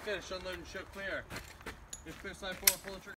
Finish, unload and show clear. If clear, sign forward, pull the trigger.